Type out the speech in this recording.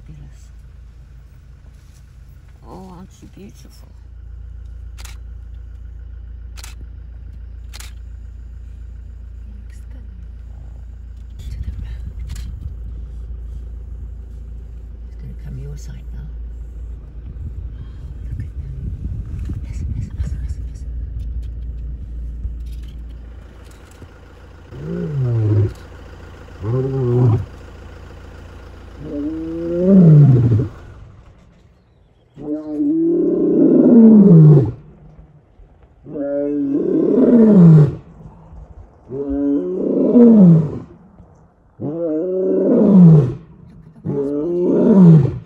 fabulous. Oh, aren't you beautiful? To the road. It's going to come your side now. Oh, look at them. Listen, listen, listen, listen, listen. Look at the